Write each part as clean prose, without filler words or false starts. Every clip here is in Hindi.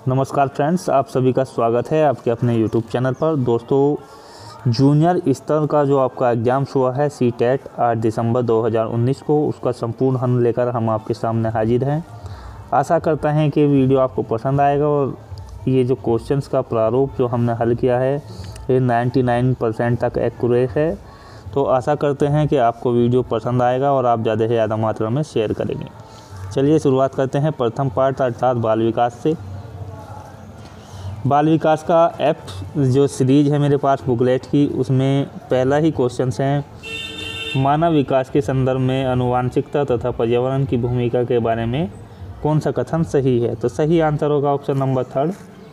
नमस्कार फ्रेंड्स, आप सभी का स्वागत है आपके अपने यूट्यूब चैनल पर। दोस्तों, जूनियर स्तर का जो आपका एग्ज़ाम्स हुआ है सी-टेट 8 दिसंबर 2019 को, उसका संपूर्ण हल लेकर हम आपके सामने हाजिर हैं। आशा करते हैं कि वीडियो आपको पसंद आएगा और ये जो क्वेश्चंस का प्रारूप जो हमने हल किया है ये 99% तक एक्यूरेट है। तो आशा करते हैं कि आपको वीडियो पसंद आएगा और आप ज़्यादा से ज़्यादा मात्रा में शेयर करेंगे। चलिए शुरुआत करते हैं प्रथम पार्ट अर्थात बाल विकास से। बाल विकास का एफ जो सीरीज है मेरे पास बुकलेट की, उसमें पहला ही क्वेश्चन है, मानव विकास के संदर्भ में आनुवांशिकता तथा पर्यावरण की भूमिका के बारे में कौन सा कथन सही है। तो सही आंसर होगा ऑप्शन नंबर 3।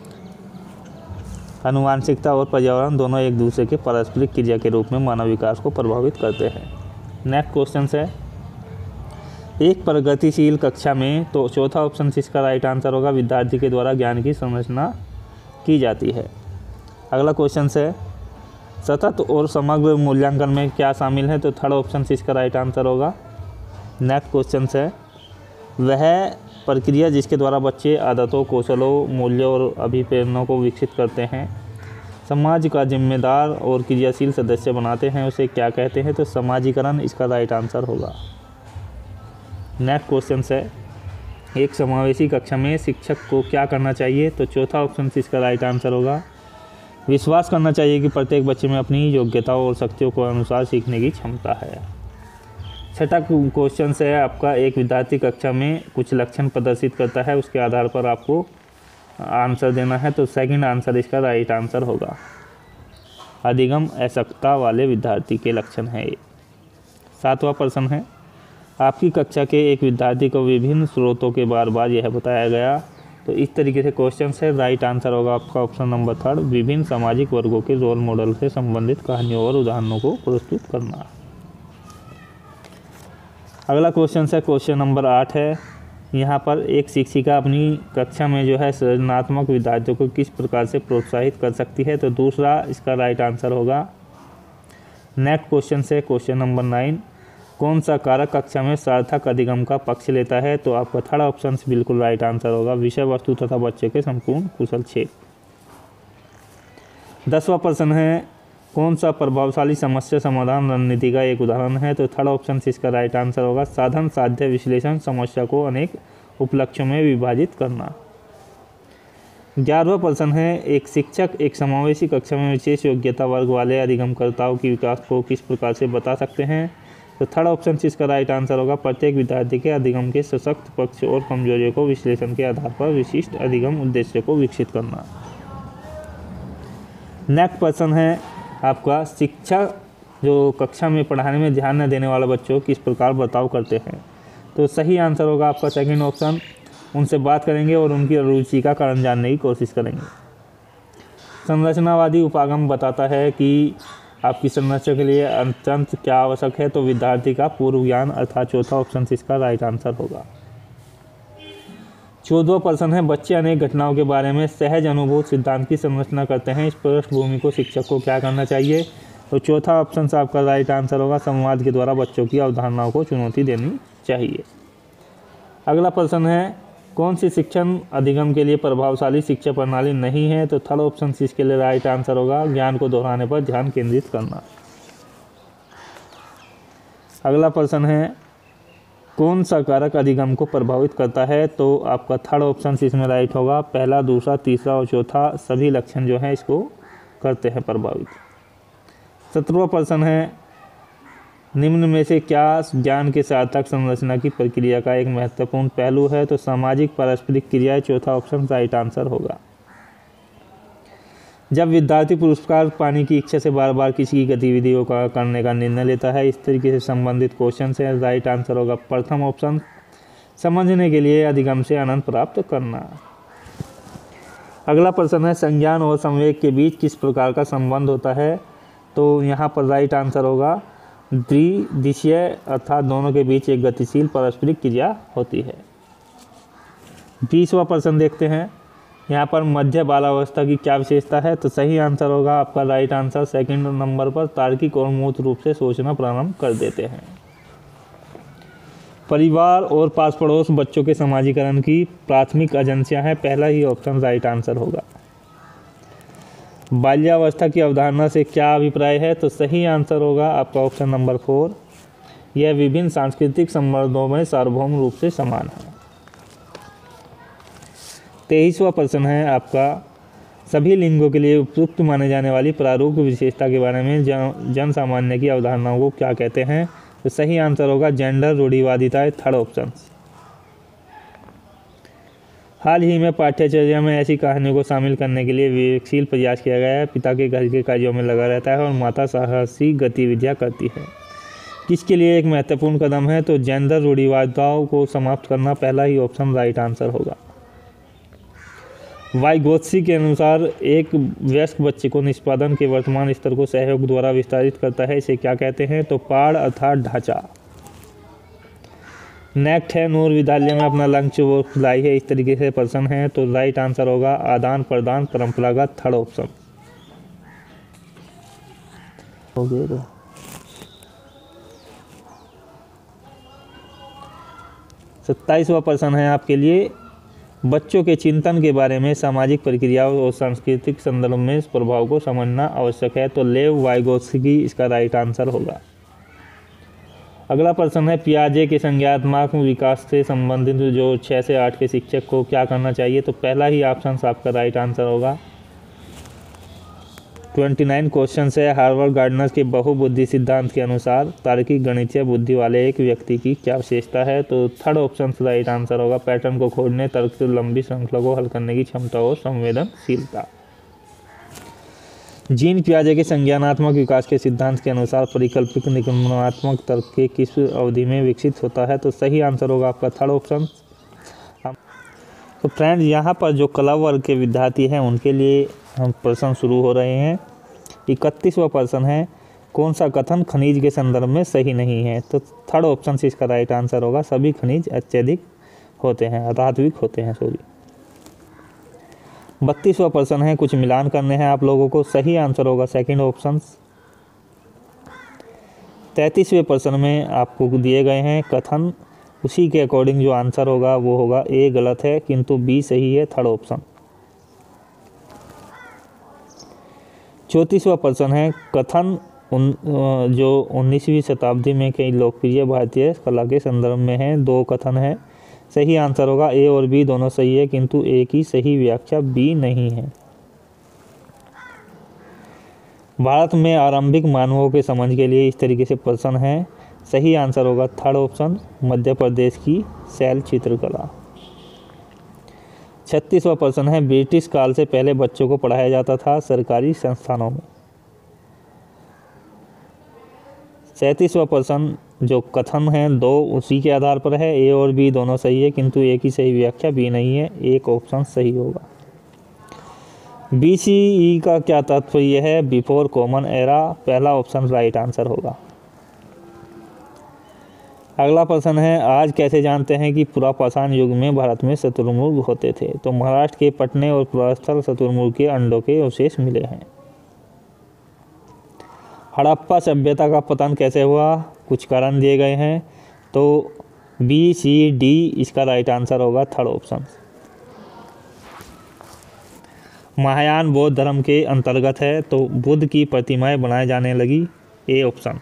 आनुवांशिकता और पर्यावरण दोनों एक दूसरे के पारस्परिक क्रिया के रूप में मानव विकास को प्रभावित करते हैं। नेक्स्ट क्वेश्चन है, एक प्रगतिशील कक्षा में, तो चौथा ऑप्शन इसका राइट आंसर होगा, विद्यार्थी के द्वारा ज्ञान की संरचना की जाती है। अगला क्वेश्चन है, सतत और समग्र मूल्यांकन में क्या शामिल है। तो थर्ड ऑप्शन इसका राइट आंसर होगा। नेक्स्ट क्वेश्चन है, वह प्रक्रिया जिसके द्वारा बच्चे आदतों, कौशलों, मूल्यों और अभिप्रेरणों को विकसित करते हैं, समाज का जिम्मेदार और क्रियाशील सदस्य बनाते हैं, उसे क्या कहते हैं। तो समाजीकरण इसका राइट आंसर होगा। नेक्स्ट क्वेश्चन है, एक समावेशी कक्षा में शिक्षक को क्या करना चाहिए। तो चौथा ऑप्शन इसका राइट आंसर होगा, विश्वास करना चाहिए कि प्रत्येक बच्चे में अपनी योग्यताओं और शक्तियों के अनुसार सीखने की क्षमता है। छठा क्वेश्चन है आपका, एक विद्यार्थी कक्षा में कुछ लक्षण प्रदर्शित करता है, उसके आधार पर आपको आंसर देना है। तो सेकंड आंसर इसका राइट आंसर होगा, अधिगम असक्तता वाले विद्यार्थी के लक्षण है ये। सातवां प्रश्न है, आपकी कक्षा के एक विद्यार्थी को विभिन्न स्रोतों के बार बार यह बताया गया। तो इस तरीके से क्वेश्चन है, राइट आंसर होगा आपका ऑप्शन नंबर 3, विभिन्न सामाजिक वर्गों के रोल मॉडल से संबंधित कहानियों और उदाहरणों को प्रस्तुत करना। अगला क्वेश्चन है क्वेश्चन नंबर 8 है। यहाँ पर एक शिक्षिका अपनी कक्षा में जो है सृजनात्मक विद्यार्थियों को किस प्रकार से प्रोत्साहित कर सकती है। तो दूसरा इसका राइट आंसर होगा। नेक्स्ट क्वेश्चन है क्वेश्चन नंबर 9, कौन सा कारक कक्षा में सार्थक अधिगम का पक्ष लेता है। तो आपका थर्ड ऑप्शन बिल्कुल राइट आंसर होगा, विषय वस्तु तथा बच्चे के संपूर्ण कुशलक्षेप। 10वां प्रश्न है, कौन सा प्रभावशाली समस्या समाधान रणनीति का एक उदाहरण है। तो थर्ड ऑप्शन इसका राइट आंसर होगा, साधन साध्य विश्लेषण, समस्या को अनेक उपलक्ष्यों में विभाजित करना। 11वां प्रश्न है, एक शिक्षक एक समावेशी कक्षा में विशेष योग्यता वर्ग वाले अधिगमकर्ताओं की विकास को किस प्रकार से बता सकते हैं। तो थर्ड ऑप्शन इसका राइट आंसर होगा, प्रत्येक विद्यार्थी के अधिगम के सशक्त पक्ष और कमजोरियों को विश्लेषण के आधार पर विशिष्ट अधिगम उद्देश्य को विकसित करना। नेक्स्ट प्रश्न है आपका, शिक्षक जो कक्षा में पढ़ाने में ध्यान न देने वाले बच्चों किस प्रकार बर्ताव करते हैं। तो सही आंसर होगा आपका सेकंड ऑप्शन, उनसे बात करेंगे और उनकी रुचि का कारण जानने की कोशिश करेंगे। संरचनावादी उपागम बताता है कि आपकी संरचना के लिए अत्यंत क्या आवश्यक है। तो विद्यार्थी का पूर्व ज्ञान अर्थात चौथा ऑप्शन इसका राइट आंसर होगा। 14वां प्रश्न है, बच्चे अनेक घटनाओं के बारे में सहज अनुभूत सिद्धांत की संरचना करते हैं, इस पृष्ठभूमि को शिक्षक को क्या करना चाहिए। तो चौथा ऑप्शन आपका राइट आंसर होगा, संवाद के द्वारा बच्चों की अवधारणाओं को चुनौती देनी चाहिए। अगला प्रश्न है, कौन सी शिक्षण अधिगम के लिए प्रभावशाली शिक्षा प्रणाली नहीं है। तो थर्ड ऑप्शन इसके लिए राइट आंसर होगा, ज्ञान को दोहराने पर ध्यान केंद्रित करना। अगला प्रश्न है, कौन सा कारक अधिगम को प्रभावित करता है। तो आपका थर्ड ऑप्शन इसमें राइट होगा, पहला, दूसरा, तीसरा और चौथा सभी लक्षण जो है इसको करते हैं प्रभावित। 17वां प्रश्न है, निम्न में से क्या ज्ञान के सार्थक संरचना की प्रक्रिया का एक महत्वपूर्ण पहलू है। तो सामाजिक पारस्परिक क्रिया, चौथा ऑप्शन राइट आंसर होगा। जब विद्यार्थी पुरस्कार पाने की इच्छा से बार बार किसी की गतिविधियों का करने का निर्णय लेता है, इस तरीके से संबंधित क्वेश्चन से राइट आंसर होगा प्रथम ऑप्शन, समझने के लिए अधिगम से आनंद प्राप्त करना। अगला प्रश्न है, संज्ञान और संवेग के बीच किस प्रकार का संबंध होता है। तो यहाँ पर राइट आंसर होगा, द्विदिशीय अर्थात दोनों के बीच एक गतिशील पारस्परिक क्रिया होती है। 20वां प्रश्न देखते हैं, यहाँ पर मध्य बालावस्था की क्या विशेषता है। तो सही आंसर होगा आपका राइट आंसर सेकंड नंबर पर, तार्किक और मूर्त रूप से सोचना प्रारंभ कर देते हैं। परिवार और पास पड़ोस बच्चों के समाजीकरण की प्राथमिक एजेंसियां हैं, पहला ही ऑप्शन राइट आंसर होगा। बाल्यावस्था की अवधारणा से क्या अभिप्राय है, तो सही आंसर होगा आपका ऑप्शन नंबर 4, यह विभिन्न सांस्कृतिक संबंधों में सार्वभौम रूप से समान है। 23वां प्रश्न है आपका, सभी लिंगों के लिए उपयुक्त माने जाने वाली प्रारूप विशेषता के बारे में जन सामान्य की अवधारणाओं को क्या कहते हैं, तो सही आंसर होगा जेंडर रूढ़िवादिता, थर्ड ऑप्शन। हाल ही में पाठ्यचर्या में ऐसी कहानियों को शामिल करने के लिए विवेकशील प्रयास किया गया है। पिता के घर के कार्यों में लगा रहता है और माता साहसी गतिविधियां करती है, किसके लिए एक महत्वपूर्ण कदम है, तो जेंडर रूढ़िवादिताओं को समाप्त करना, पहला ही ऑप्शन राइट आंसर होगा। वाइगोत्स्की के अनुसार एक वयस्क बच्चे को निष्पादन के वर्तमान स्तर को सहयोग द्वारा विस्तारित करता है, इसे क्या कहते हैं, तो पाड़ अर्थात ढांचा। नेक्स्ट है, नूर विद्यालय में अपना लंच वो खिलाई है, इस तरीके से प्रश्न है, तो राइट आंसर होगा आदान प्रदान परंपरागत, थर्ड ऑप्शन हो गया। 27वां प्रश्न है आपके लिए, बच्चों के चिंतन के बारे में सामाजिक प्रक्रियाओं और सांस्कृतिक संदर्भ में इस प्रभाव को समझना आवश्यक है, तो लेव वाइगोत्स्की इसका राइट आंसर होगा। अगला प्रश्न है, पियाजे के संज्ञानात्मक विकास से संबंधित जो 6 से 8 के शिक्षक को क्या करना चाहिए, तो पहला ही ऑप्शन आपका राइट आंसर होगा। 29 क्वेश्चन है, हार्वर्ड गार्डनर के बहुबुद्धि सिद्धांत के अनुसार तार्किक गणितीय बुद्धि वाले एक व्यक्ति की क्या विशेषता है, तो थर्ड ऑप्शन राइट आंसर होगा। पैटर्न को खोजने, तर्क से लंबी श्रृंखला को हल करने की क्षमता और संवेदनशीलता। जीन पियाजे के संज्ञानात्मक विकास के सिद्धांत के अनुसार परिकल्पित निगमनात्मक तर्क के किस अवधि में विकसित होता है, तो सही आंसर होगा आपका थर्ड ऑप्शन। तो फ्रेंड्स, यहाँ पर जो कला वर्ग के विद्यार्थी हैं उनके लिए हम प्रश्न शुरू हो रहे हैं। 31वां प्रश्न है, कौन सा कथन खनिज के संदर्भ में सही नहीं है, तो थर्ड ऑप्शन से इसका राइट आंसर होगा। सभी खनिज अत्यधिक होते हैं, अतात्विक होते हैं, सॉरी। 32वां प्रश्न है, कुछ मिलान करने हैं आप लोगों को, सही आंसर होगा सेकंड ऑप्शन। 33वें प्रश्न में आपको दिए गए हैं कथन, उसी के अकॉर्डिंग जो आंसर होगा वो होगा ए गलत है किंतु बी सही है, थर्ड ऑप्शन। 34वां प्रश्न है, कथन जो 19वीं शताब्दी में कई लोकप्रिय भारतीय कला के संदर्भ में हैं, 2 कथन है, सही आंसर होगा ए और बी दोनों सही है किंतु ए की सही व्याख्या बी नहीं है। भारत में आरंभिक मानवों के समझ के लिए इस तरीके से प्रश्न है, सही आंसर होगा थर्ड ऑप्शन, मध्य प्रदेश की शैल चित्रकला। 36वां प्रश्न है, ब्रिटिश काल से पहले बच्चों को पढ़ाया जाता था सरकारी संस्थानों में। 37वां प्रश्न जो कथन है 2 उसी के आधार पर है, ए और बी दोनों सही है किंतु ए की सही व्याख्या बी नहीं है, एक ऑप्शन सही होगा। BCE का क्या तात्पर्य है, बिफोर कॉमन एरा, पहला ऑप्शन राइट आंसर होगा। अगला प्रश्न है, आज कैसे जानते हैं कि पुरापाषाण युग में भारत में शुतुरमुर्ग होते थे, तो महाराष्ट्र के पटने और पुरास्थल शुतुरमुर्ग के अंडों के अवशेष मिले हैं। हड़प्पा सभ्यता का पतन कैसे हुआ, कुछ कारण दिए गए हैं, तो BCD इसका राइट आंसर होगा, थर्ड ऑप्शन। महायान बौद्ध धर्म के अंतर्गत है, तो बुद्ध की प्रतिमाएं बनाए जाने लगी, ए ऑप्शन।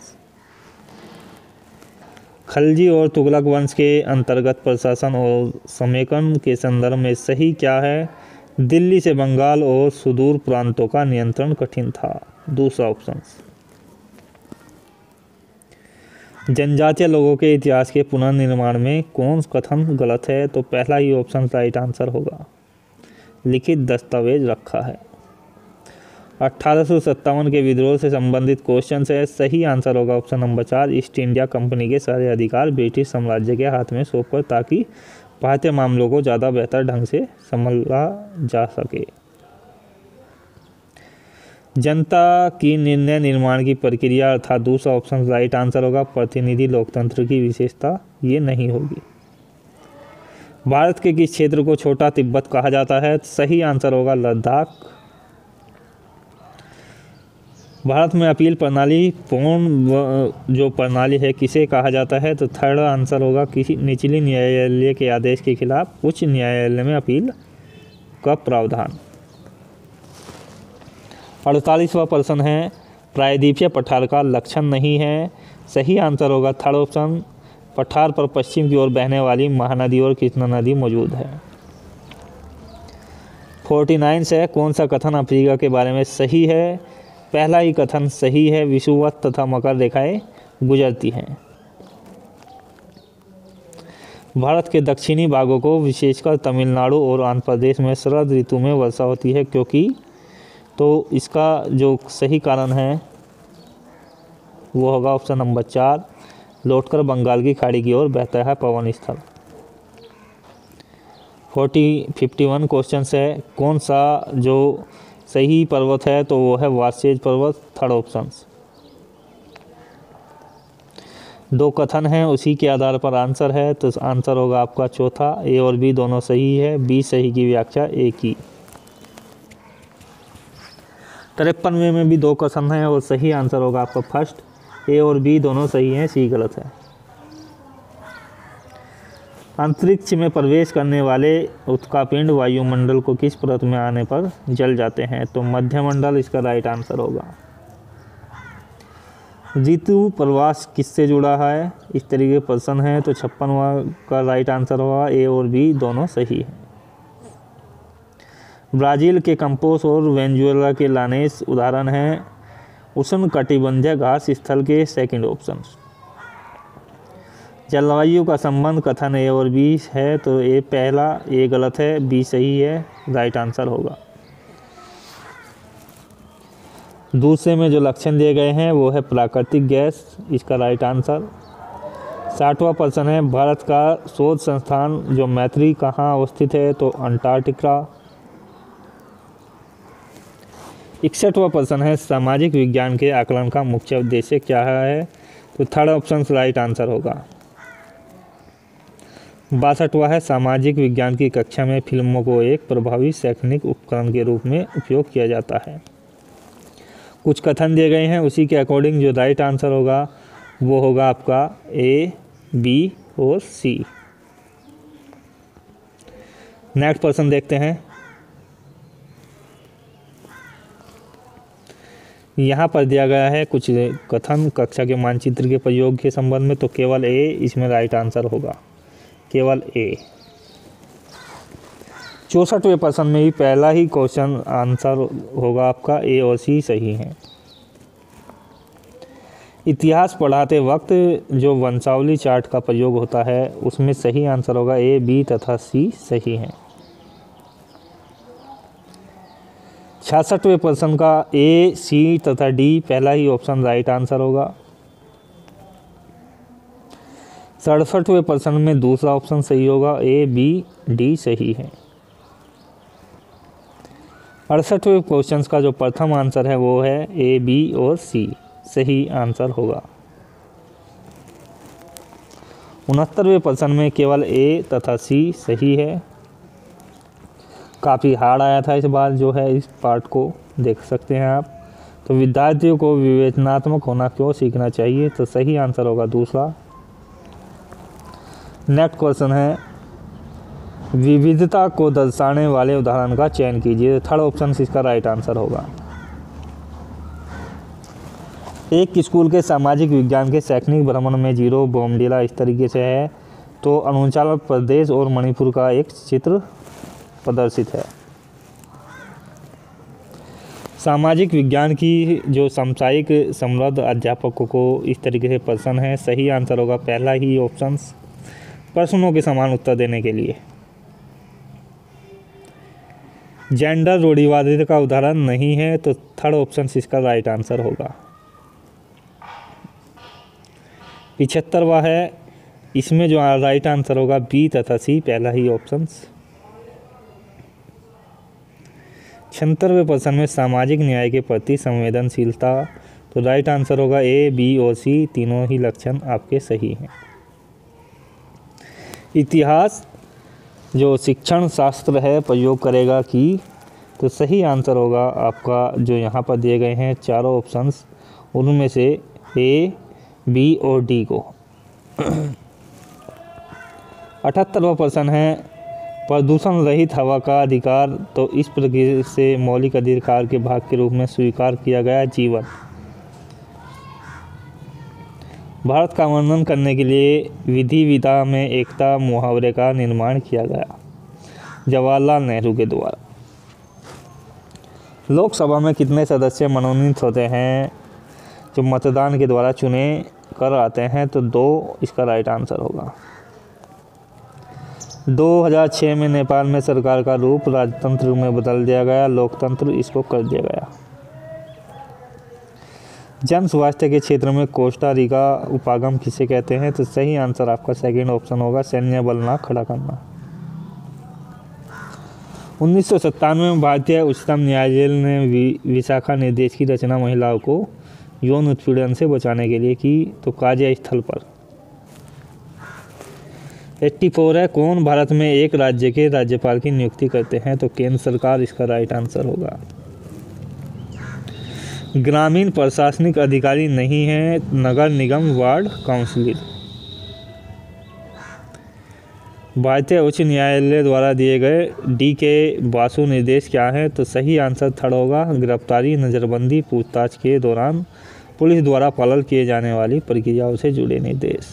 खलजी और तुगलक वंश के अंतर्गत प्रशासन और समेकन के संदर्भ में सही क्या है, दिल्ली से बंगाल और सुदूर प्रांतों का नियंत्रण कठिन था, दूसरा ऑप्शन। जनजातीय लोगों के इतिहास के पुनर्निर्माण में कौन कथन गलत है, तो पहला ही ऑप्शन राइट आंसर होगा, लिखित दस्तावेज रखा है। 1857 के विद्रोह से संबंधित क्वेश्चन है, सही आंसर होगा option number 4, East India Company के सारे अधिकार ब्रिटिश साम्राज्य के हाथ में सौंपकर ताकि भारतीय मामलों को ज़्यादा बेहतर ढंग से संभाला जा सके। जनता की निर्णय निर्माण की प्रक्रिया अर्थात दूसरा ऑप्शन राइट आंसर होगा, प्रतिनिधि लोकतंत्र की विशेषता ये नहीं होगी। भारत के किस क्षेत्र को छोटा तिब्बत कहा जाता है, सही आंसर होगा लद्दाख। भारत में अपील प्रणाली पूर्ण जो प्रणाली है किसे कहा जाता है? तो थर्ड आंसर होगा किसी निचली न्यायालय के आदेश के खिलाफ उच्च न्यायालय में अपील का प्रावधान। 48वां प्रश्न है प्रायद्वीपीय पठार का लक्षण नहीं है। सही आंसर होगा थर्ड ऑप्शन, पठार पर पश्चिम की ओर बहने वाली महानदी और कृष्णा नदी मौजूद है। 49 है कौन सा कथन अफ्रीका के बारे में सही है? पहला ही कथन सही है, विषुवत तथा मकर रेखाएं गुजरती हैं। भारत के दक्षिणी भागों को विशेषकर तमिलनाडु और आंध्र प्रदेश में शरद ऋतु में वर्षा होती है क्योंकि, तो इसका जो सही कारण है वो होगा ऑप्शन नंबर 4, लौटकर बंगाल की खाड़ी की ओर बहता है पवन स्थल। 51 क्वेश्चन है कौन सा जो सही पर्वत है? तो वो है वार्सेज पर्वत, थर्ड ऑप्शन। 2 कथन हैं उसी के आधार पर आंसर है, तो आंसर होगा आपका चौथा, ए और बी दोनों सही है, बी सही की व्याख्या ए की। 53वें में भी 2 कथन हैं और सही आंसर होगा आपका फर्स्ट, ए और बी दोनों सही हैं, सी गलत है। अंतरिक्ष में प्रवेश करने वाले उल्कापिंड वायुमंडल को किस परत में आने पर जल जाते हैं? तो मध्यमंडल इसका राइट आंसर होगा। ऋतु प्रवास किससे जुड़ा है? इस तरीके का प्रश्न है, तो 56वां का राइट आंसर होगा, ए और बी दोनों सही है। ब्राज़ील के कंपोस और वेनेजुएला के लानेस उदाहरण हैं उष्णकटिबंधीय घास स्थल के, सेकंड ऑप्शन। जलवायु का संबंध कथन ए और बी है, तो ए पहला, ए गलत है, बी सही है, राइट आंसर होगा। दूसरे में जो लक्षण दिए गए हैं वो है प्राकृतिक गैस, इसका राइट आंसर। 60वां प्रश्न है भारत का शोध संस्थान जो मैत्री कहाँ अवस्थित है? तो अंटार्कटिका। 61वां प्रश्न है सामाजिक विज्ञान के आकलन का मुख्य उद्देश्य क्या है? तो थर्ड ऑप्शन राइट आंसर होगा। 62वां है सामाजिक विज्ञान की कक्षा में फिल्मों को एक प्रभावी शैक्षणिक उपकरण के रूप में उपयोग किया जाता है। कुछ कथन दिए गए हैं उसी के अकॉर्डिंग जो राइट आंसर होगा वो होगा आपका ए, बी और सी। नेक्स्ट प्रश्न देखते हैं। यहाँ पर दिया गया है कुछ कथन कक्षा के मानचित्र के प्रयोग के संबंध में, तो केवल ए इसमें राइट आंसर होगा, केवल ए। 64वें प्रश्न में ही पहला ही क्वेश्चन आंसर होगा आपका ए और सी सही है। इतिहास पढ़ाते वक्त जो वंशावली चार्ट का प्रयोग होता है उसमें सही आंसर होगा ए, बी तथा सी सही है। 66वें प्रश्न का ए, सी तथा डी पहला ही ऑप्शन राइट आंसर होगा। 67वें प्रश्न में दूसरा ऑप्शन सही होगा, ए, बी, डी सही है। 68वें क्वेश्चन का जो प्रथम आंसर है वो है ए, बी और सी सही आंसर होगा। 69वें प्रश्न में केवल ए तथा सी सही है। काफ़ी हार्ड आया था इस बार जो है, इस पार्ट को देख सकते हैं आप। तो विद्यार्थियों को विवेचनात्मक होना क्यों सीखना चाहिए? तो सही आंसर होगा दूसरा। नेक्स्ट क्वेश्चन है विविधता को दर्शाने वाले उदाहरण का चयन कीजिए। थर्ड ऑप्शन इसका राइट आंसर होगा। एक स्कूल के सामाजिक विज्ञान के शैक्षणिक भ्रमण में जीरो बोमडिला इस तरीके से है, तो अरुणाचल प्रदेश और मणिपुर का एक चित्र प्रदर्शित है। सामाजिक विज्ञान की जो समसामयिक समृद्ध अध्यापकों को इस तरीके से प्रश्न है, सही आंसर होगा पहला ही ऑप्शन, प्रश्नों के समान उत्तर देने के लिए। जेंडर रूढ़िवादिता का उदाहरण नहीं है, तो थर्ड ऑप्शन इसका राइट आंसर होगा। 75वां है, इसमें जो राइट आंसर होगा बी तथा सी पहला ही ऑप्शन। 76वें प्रश्न में सामाजिक न्याय के प्रति संवेदनशीलता, तो राइट आंसर होगा ए, बी और सी तीनों ही लक्षण आपके सही हैं। इतिहास जो शिक्षण शास्त्र है प्रयोग करेगा कि तो सही आंसर होगा आपका जो यहाँ पर दिए गए हैं चारों ऑप्शंस, उनमें से ए, बी और डी को। 78वां प्रश्न है प्रदूषण रहित हवा का अधिकार तो इस प्रक्रिया से मौलिक अधिकार के भाग के रूप में स्वीकार किया गया जीवन। भारत का वर्णन करने के लिए विधि विधा में एकता मुहावरे का निर्माण किया गया जवाहरलाल नेहरू के द्वारा। लोकसभा में कितने सदस्य मनोनीत होते हैं जो मतदान के द्वारा चुने कर आते हैं, तो 2 इसका राइट आंसर होगा। 2006 में नेपाल में सरकार का रूप राजतंत्र में बदल दिया गया, लोकतंत्र इसको कर दिया गया। जन स्वास्थ्य के क्षेत्र में कोस्टा रिका उपागम किसे कहते हैं, तो सही आंसर आपका सेकंड ऑप्शन होगा, सैन्य बल ना खड़ा करना। 1997 में भारतीय उच्चतम न्यायालय ने विशाखा निर्देश की रचना महिलाओं को यौन उत्पीड़न से बचाने के लिए की, तो कार्यस्थल पर। 84 है कौन भारत में एक राज्य के राज्यपाल की नियुक्ति करते हैं, तो केंद्र सरकार इसका राइट आंसर होगा। ग्रामीण प्रशासनिक अधिकारी नहीं है नगर निगम वार्ड काउंसिलर। भारतीय उच्च न्यायालय द्वारा दिए गए डी के बासु निर्देश क्या है, तो सही आंसर थर्ड होगा, गिरफ्तारी, नज़रबंदी, पूछताछ के दौरान पुलिस द्वारा पालन किए जाने वाली प्रक्रियाओं से जुड़े निर्देश।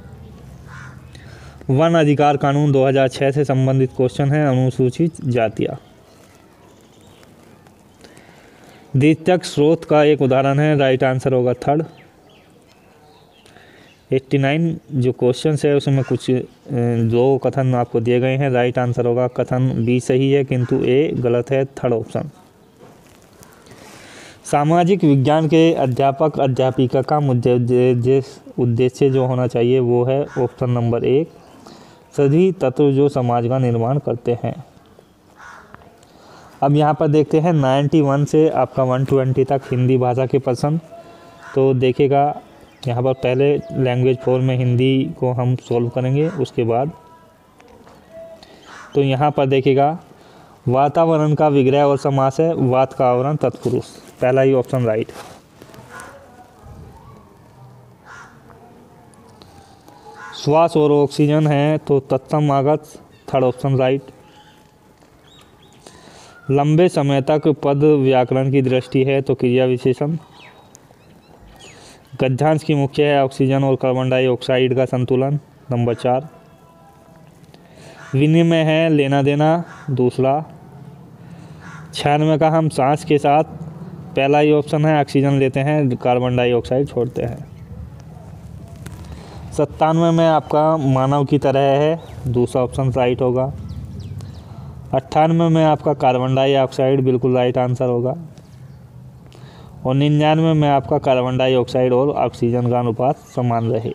वन अधिकार कानून 2006 से संबंधित क्वेश्चन है, अनुसूचित जातियाँ। द्वितीयक स्रोत का एक उदाहरण है, राइट आंसर होगा थर्ड। 89 जो क्वेश्चन है उसमें कुछ 2 कथन आपको दिए गए हैं, राइट आंसर होगा कथन बी सही है किंतु ए गलत है, थर्ड ऑप्शन। सामाजिक विज्ञान के अध्यापक अध्यापिका का उद्देश्य जो होना चाहिए वो है ऑप्शन नंबर 1, सभी तत्व जो समाज का निर्माण करते हैं। अब यहाँ पर देखते हैं 91 से आपका 120 तक हिंदी भाषा के प्रश्न। तो देखिएगा यहाँ पर पहले लैंग्वेज 4 में हिंदी को हम सॉल्व करेंगे, उसके बाद तो यहाँ पर देखिएगा वातावरण का विग्रह और समास है, वात का आवरण तत्पुरुष, पहला ही ऑप्शन राइट। श्वास और ऑक्सीजन है तो तत्सम आगत, थर्ड ऑप्शन राइट। लंबे समय तक पद व्याकरण की दृष्टि है तो क्रिया विशेषण। गद्यांश की मुख्य है ऑक्सीजन और कार्बन डाइऑक्साइड का संतुलन, नंबर 4। विनिमय है लेना देना, दूसरा। 96 का हम सांस के साथ, पहला ही ऑप्शन है, ऑक्सीजन लेते हैं कार्बन डाइऑक्साइड छोड़ते हैं। 97 में आपका मानव की तरह है, दूसरा ऑप्शन राइट होगा। 98 में आपका कार्बन डाइऑक्साइड बिल्कुल राइट आंसर होगा। और 99 में आपका कार्बन डाइऑक्साइड और ऑक्सीजन का अनुपात समान रहे।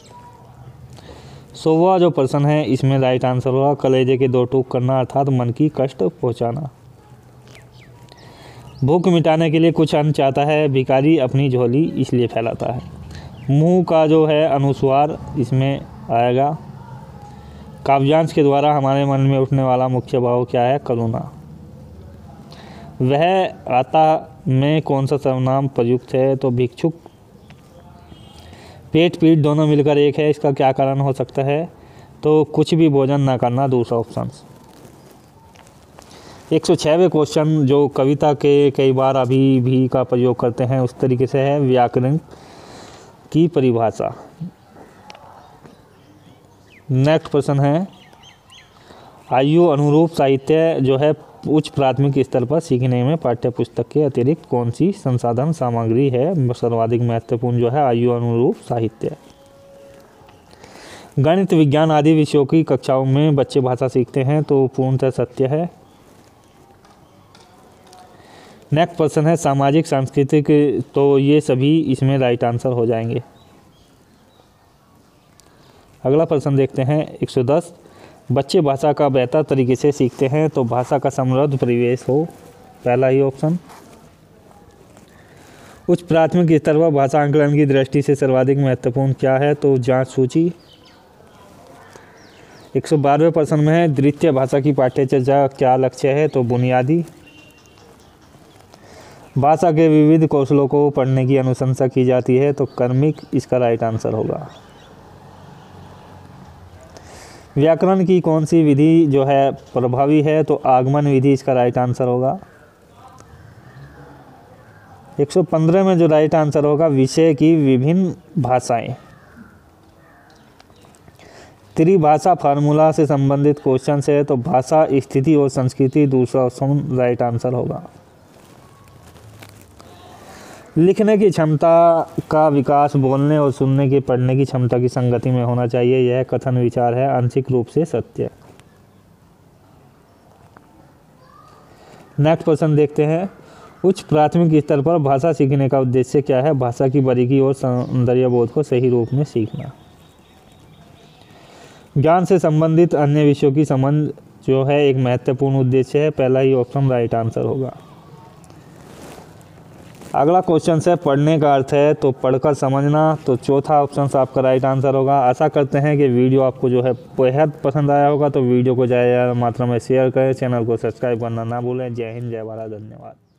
100वां जो प्रश्न है इसमें राइट आंसर होगा कलेजे के 2 टूक करना अर्थात मन की कष्ट पहुंचाना। भूख मिटाने के लिए कुछ अन्न चाहता है भिखारी अपनी झोली इसलिए फैलाता है। मुंह का जो है अनुस्वार इसमें आएगा। काव्यांश के द्वारा हमारे मन में उठने वाला मुख्य भाव क्या है, करुणा। वह आता में कौन सा सर्वनाम प्रयुक्त है, तो भिक्षुक। पेट पीठ दोनों मिलकर एक है, इसका क्या कारण हो सकता है, तो कुछ भी भोजन ना करना, दूसरा ऑप्शन। 106वें क्वेश्चन जो कविता के कई बार अभी भी का प्रयोग करते हैं उस तरीके से है, व्याकरण की परिभाषा। नेक्स्ट प्रश्न है आयु अनुरूप साहित्य जो है उच्च प्राथमिक स्तर पर सीखने में पाठ्य पुस्तक के अतिरिक्त कौन सी संसाधन सामग्री है, सर्वाधिक महत्वपूर्ण जो है आयु अनुरूप साहित्य। गणित विज्ञान आदि विषयों की कक्षाओं में बच्चे भाषा सीखते हैं तो पूर्णतः सत्य है। नेक्स्ट प्रश्न है सामाजिक सांस्कृतिक, तो ये सभी इसमें राइट आंसर हो जाएंगे। अगला प्रश्न देखते हैं 110, बच्चे भाषा का बेहतर तरीके से सीखते हैं तो भाषा का समृद्ध परिवेश हो, पहला ही ऑप्शन। उच्च प्राथमिक स्तर पर भाषा आंकलन की दृष्टि से सर्वाधिक महत्वपूर्ण क्या है, तो जांच सूची। 112वें प्रश्न में है द्वितीय भाषा की पाठ्यचर्या क्या लक्ष्य है, तो बुनियादी। भाषा के विविध कौशलों को पढ़ने की अनुशंसा की जाती है, तो कर्मिक इसका राइट आंसर होगा। व्याकरण की कौन सी विधि जो है प्रभावी है, तो आगमन विधि इसका राइट आंसर होगा। 115 में जो राइट आंसर होगा विषय की विभिन्न भाषाएं। त्रिभाषा फार्मूला से संबंधित क्वेश्चन है, तो भाषा, स्थिति और संस्कृति दूसरा ऑप्शन राइट आंसर होगा। लिखने की क्षमता का विकास बोलने और सुनने की, पढ़ने की क्षमता की संगति में होना चाहिए, यह कथन विचार है आंशिक रूप से सत्य। नेक्स्ट क्वेश्चन देखते हैं। उच्च प्राथमिक स्तर पर भाषा सीखने का उद्देश्य क्या है? भाषा की बारीकी और सौंदर्य बोध को सही रूप में सीखना। ज्ञान से संबंधित अन्य विषयों की समझ जो है एक महत्वपूर्ण उद्देश्य है, पहला ही ऑप्शन राइट आंसर होगा। अगला क्वेश्चन है पढ़ने का अर्थ है, तो पढ़कर समझना, तो चौथा ऑप्शन आपका राइट आंसर होगा। आशा करते हैं कि वीडियो आपको जो है बेहद पसंद आया होगा, तो वीडियो को ज़्यादा मात्रा में शेयर करें, चैनल को सब्सक्राइब करना ना भूलें। जय हिंद, जय भारत, धन्यवाद।